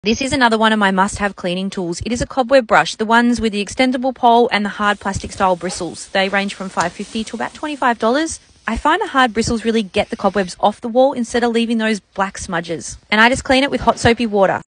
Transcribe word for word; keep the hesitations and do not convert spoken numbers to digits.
This is another one of my must-have cleaning tools. It is a cobweb brush, the ones with the extendable pole and the hard plastic style bristles. They range from five dollars fifty cents to about twenty-five dollars. I find the hard bristles really get the cobwebs off the wall instead of leaving those black smudges. And I just clean it with hot soapy water.